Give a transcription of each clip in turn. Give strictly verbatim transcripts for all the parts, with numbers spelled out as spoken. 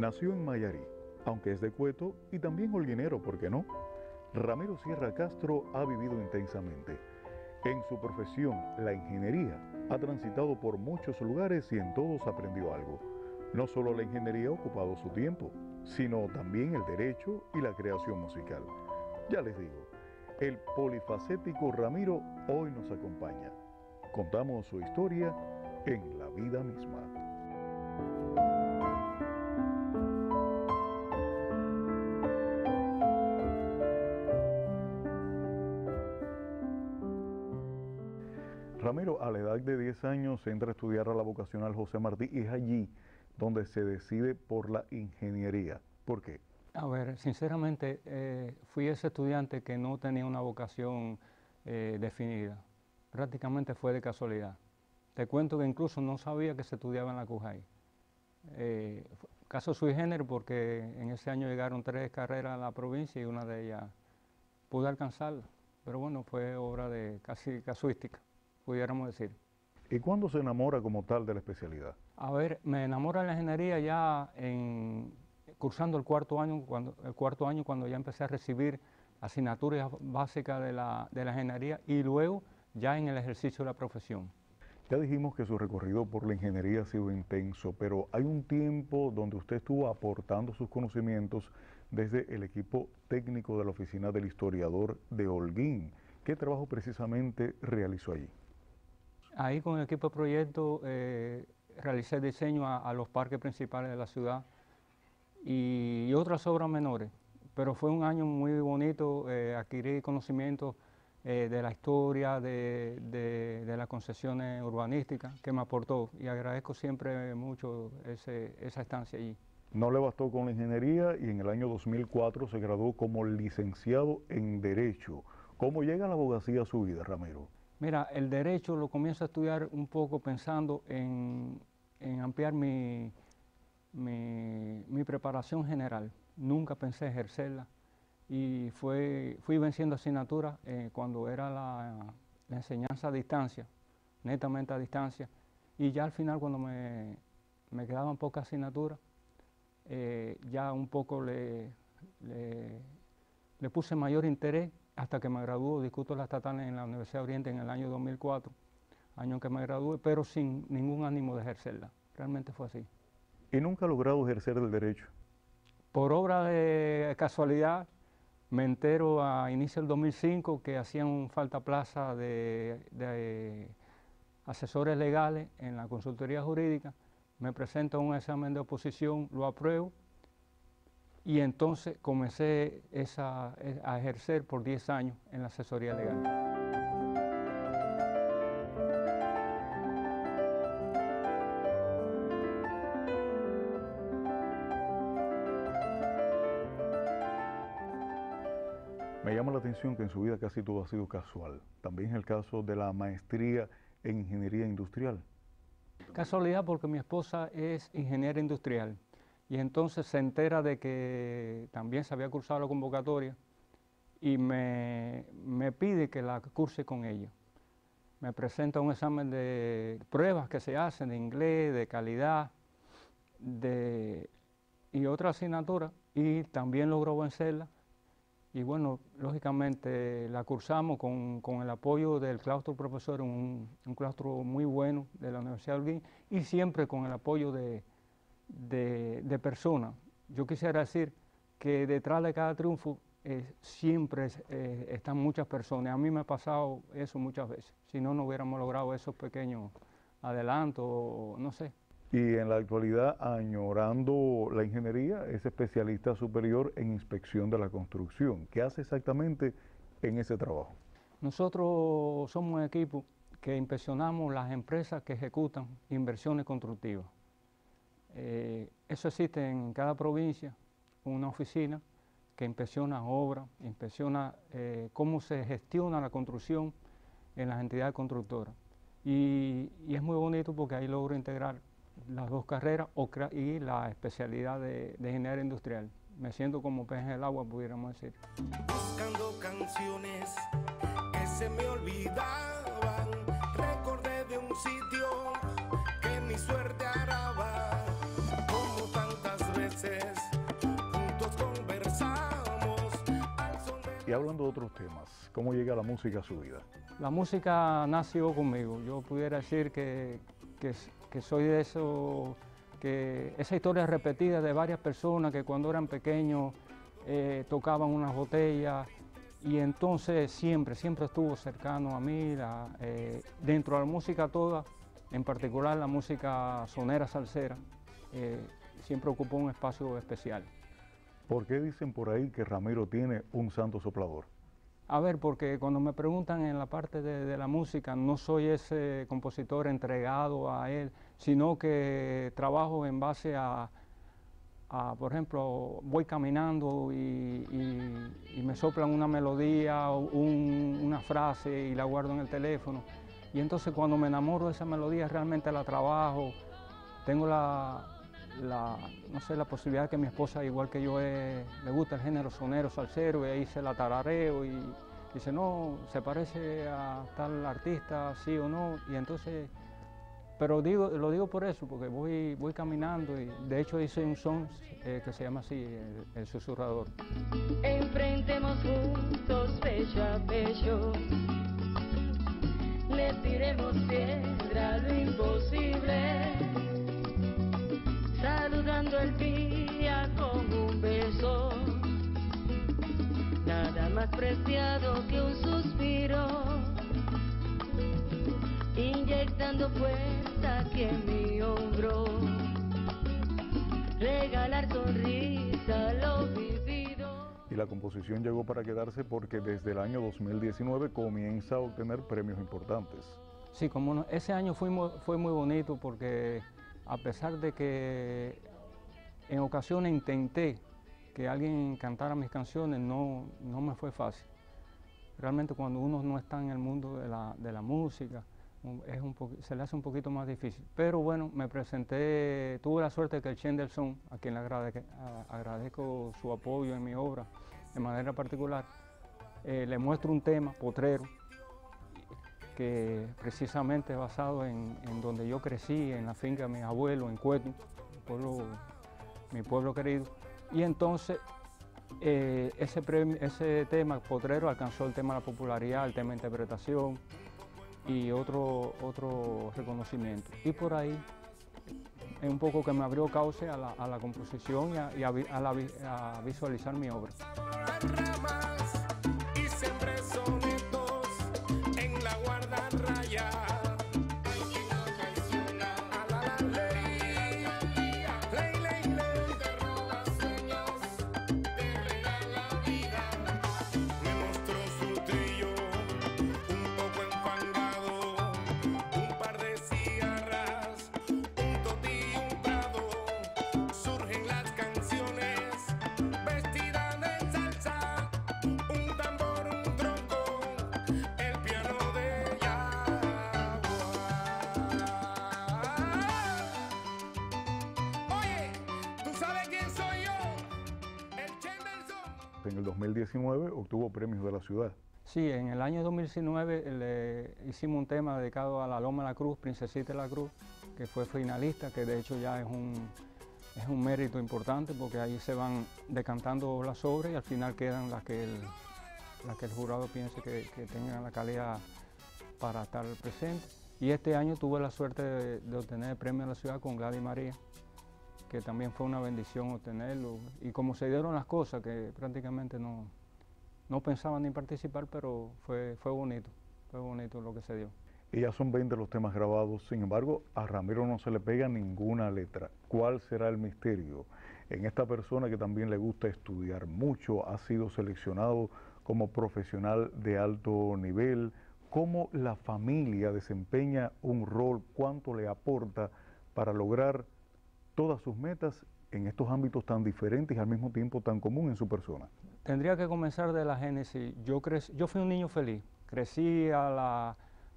Nació en Mayarí, aunque es de Cueto y también holguinero, ¿por qué no? Ramiro Sierra Castro ha vivido intensamente. En su profesión, la ingeniería, ha transitado por muchos lugares y en todos aprendió algo. No solo la ingeniería ha ocupado su tiempo, sino también el derecho y la creación musical. Ya les digo, el polifacético Ramiro hoy nos acompaña. Contamos su historia en La Vida Misma. Ramiro, a la edad de diez años, entra a estudiar a la vocacional José Martí y es allí donde se decide por la ingeniería. ¿Por qué? A ver, sinceramente, eh, fui ese estudiante que no tenía una vocación eh, definida. Prácticamente fue de casualidad. Te cuento que incluso no sabía que se estudiaba en la CUJAI. Eh, caso sui generis porque en ese año llegaron tres carreras a la provincia y una de ellas pude alcanzarla. Pero bueno, fue obra de casi casuística, pudiéramos decir. ¿Y cuándo se enamora como tal de la especialidad? A ver, me enamora de la ingeniería ya en, cursando el cuarto año, cuando, el cuarto año cuando ya empecé a recibir asignaturas básicas de la, de la ingeniería y luego ya en el ejercicio de la profesión. Ya dijimos que su recorrido por la ingeniería ha sido intenso, pero hay un tiempo donde usted estuvo aportando sus conocimientos desde el equipo técnico de la Oficina del Historiador de Holguín. ¿Qué trabajo precisamente realizó allí? Ahí con el equipo de proyecto eh, realicé diseño a, a los parques principales de la ciudad y, y otras obras menores, pero fue un año muy bonito, eh, adquirí conocimientos eh, de la historia, de, de, de las concesiones urbanísticas que me aportó y agradezco siempre mucho ese, esa estancia allí. No le bastó con la ingeniería y en el año dos mil cuatro se graduó como licenciado en Derecho. ¿Cómo llega la abogacía a su vida, Ramiro? Mira, el derecho lo comienzo a estudiar un poco pensando en, en ampliar mi, mi, mi preparación general. Nunca pensé ejercerla y fue, fui venciendo asignaturas eh, cuando era la, la enseñanza a distancia, netamente a distancia, y ya al final cuando me, me quedaban pocas asignaturas, eh, ya un poco le, le, le puse mayor interés hasta que me graduó, discuto la estatal en la Universidad de Oriente en el año dos mil cuatro, año en que me gradué, pero sin ningún ánimo de ejercerla. Realmente fue así. ¿Y nunca ha logrado ejercer el derecho? Por obra de casualidad, me entero a inicio del dos mil cinco que hacían falta plaza de, de asesores legales en la consultoría jurídica, me presento a un examen de oposición, lo apruebo, y entonces comencé esa, a ejercer por diez años en la asesoría legal. Me llama la atención que en su vida casi todo ha sido casual. También es el caso de la maestría en Ingeniería Industrial. Casualidad porque mi esposa es ingeniera industrial. Y entonces se entera de que también se había cursado la convocatoria y me, me pide que la curse con ella. Me presenta un examen de pruebas que se hacen de inglés, de calidad de, y otra asignatura y también logró vencerla. Y bueno, lógicamente la cursamos con, con el apoyo del claustro profesor, un, un claustro muy bueno de la Universidad de Holguín y siempre con el apoyo de De, de personas. Yo quisiera decir que detrás de cada triunfo eh, siempre eh, están muchas personas. A mí me ha pasado eso muchas veces. Si no, no hubiéramos logrado esos pequeños adelantos, no sé. Y en la actualidad, añorando la ingeniería, es especialista superior en inspección de la construcción. ¿Qué hace exactamente en ese trabajo? Nosotros somos un equipo que inspeccionamos las empresas que ejecutan inversiones constructivas. Eh, eso existe en cada provincia, una oficina que inspecciona obras, inspecciona eh, cómo se gestiona la construcción en las entidades constructoras. Y, y es muy bonito porque ahí logro integrar las dos carreras y la especialidad de, de ingeniero industrial. Me siento como pez en el agua, pudiéramos decir. Buscando canciones que se me olvidaban, recordé de un sitio que mi suerte araba. Como tantas veces Y hablando de otros temas, ¿cómo llega la música a su vida? La música nació conmigo. Yo pudiera decir que, que, que soy de eso, que esa historia repetida de varias personas que cuando eran pequeños eh, tocaban unas botellas, y entonces siempre, siempre estuvo cercano a mí, la, eh, dentro de la música toda, en particular la música sonera salsera, eh, siempre ocupó un espacio especial. ¿Por qué dicen por ahí que Ramiro tiene un santo soplador? A ver, porque cuando me preguntan en la parte de, de la música, no soy ese compositor entregado a él, sino que trabajo en base a, a por ejemplo, voy caminando y, y, y me soplan una melodía o un, una frase y la guardo en el teléfono. Y entonces cuando me enamoro de esa melodía realmente la trabajo, tengo la, la, no sé, la posibilidad de que mi esposa, igual que yo, es, le gusta el género sonero, salsero, y ahí se la tarareo y dice, no, se parece a tal artista, sí o no, y entonces, pero digo, lo digo por eso, porque voy, voy caminando y de hecho hice un son eh, que se llama así, el, el susurrador. Enfrentemos juntos pecho a pecho, le tiremos piedra a lo imposible, saludando el día con un beso, nada más preciado que un suspiro, inyectando fuerza aquí en mi hombro, regalar sonrisa a lo vivido. Y la composición llegó para quedarse porque desde el año dos mil diecinueve comienza a obtener premios importantes. Sí, como no, ese año fue muy, fue muy bonito porque a pesar de que en ocasiones intenté que alguien cantara mis canciones, no, no me fue fácil. Realmente cuando uno no está en el mundo de la, de la música, es un se le hace un poquito más difícil. Pero bueno, me presenté, tuve la suerte de que el Chendelson, a quien le agradezco, agradezco su apoyo en mi obra de manera particular, eh, le muestro un tema, Potrero, que precisamente es basado en, en donde yo crecí, en la finca de mis abuelos, en Cueto, pueblo, mi pueblo querido. Y entonces eh, ese, premio, ese tema, Potrero, alcanzó el tema de la popularidad, el tema de interpretación y otro, otro reconocimiento. Y por ahí es un poco que me abrió cauce a la, a la composición y, a, y a, a, la, a visualizar mi obra. En el dos mil diecinueve obtuvo premios de la ciudad. Sí, en el año dos mil diecinueve le hicimos un tema dedicado a la Loma de la Cruz, Princesita de la Cruz, que fue finalista, que de hecho ya es un, es un mérito importante porque ahí se van decantando las obras y al final quedan las que el, las que el jurado piense que, que tengan la calidad para estar presente. Y este año tuve la suerte de, de obtener el premio de la ciudad con Gladys María, que también fue una bendición obtenerlo. Y como se dieron las cosas, que prácticamente no, no pensaba ni participar, pero fue, fue bonito, fue bonito lo que se dio. Y ya son veinte los temas grabados, sin embargo, a Ramiro no se le pega ninguna letra. ¿Cuál será el misterio en esta persona que también le gusta estudiar mucho, ha sido seleccionado como profesional de alto nivel? ¿Cómo la familia desempeña un rol? ¿Cuánto le aporta para lograr todas sus metas en estos ámbitos tan diferentes y al mismo tiempo tan común en su persona? Tendría que comenzar de la génesis. Yo, crecí, yo fui un niño feliz. Crecí a la,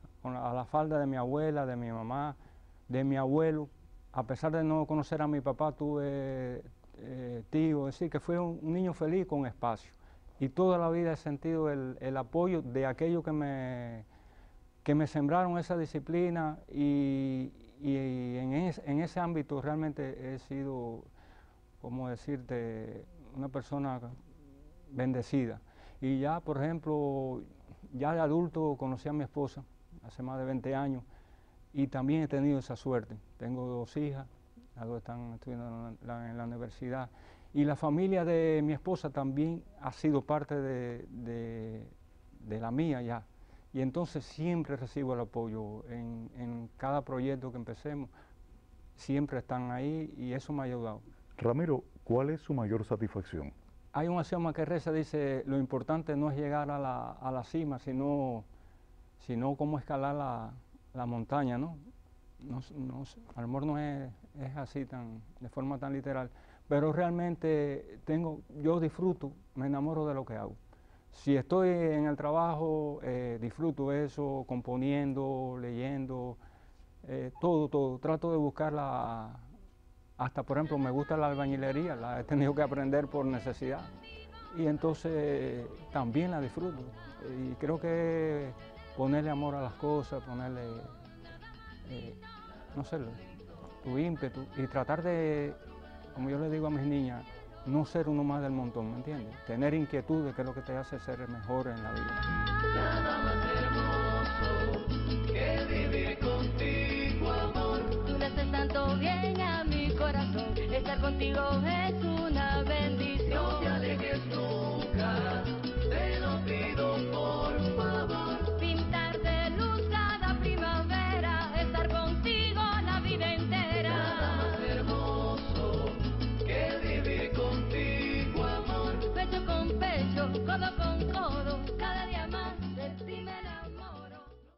a la falda de mi abuela, de mi mamá, de mi abuelo. A pesar de no conocer a mi papá, tuve eh, tío, es decir, que fui un, un niño feliz con espacio. Y toda la vida he sentido el, el apoyo de aquellos que me, que me sembraron esa disciplina y, y en, es, en ese ámbito realmente he sido, como decirte, una persona bendecida. Y ya, por ejemplo, ya de adulto conocí a mi esposa hace más de veinte años y también he tenido esa suerte. Tengo dos hijas, las dos están estudiando en la, en la universidad. Y la familia de mi esposa también ha sido parte de, de, de la mía ya. Y entonces siempre recibo el apoyo en, en cada proyecto que empecemos. Siempre están ahí y eso me ha ayudado. Ramiro, ¿cuál es su mayor satisfacción? Hay un axioma que reza, dice, lo importante no es llegar a la, a la cima, sino, sino cómo escalar la, la montaña, ¿no? No, no, a lo mejor no es, es así tan, de forma tan literal, pero realmente tengo, yo disfruto, me enamoro de lo que hago. Si estoy en el trabajo, eh, disfruto eso, componiendo, leyendo, eh, todo, todo. Trato de buscar la, hasta por ejemplo me gusta la albañilería, la he tenido que aprender por necesidad y entonces también la disfruto. Y creo que ponerle amor a las cosas, ponerle, eh, no sé, tu ímpetu y tratar de, como yo le digo a mis niñas, no ser uno más del montón, ¿me entiendes? Tener inquietudes, que es lo que te hace ser mejor en la vida.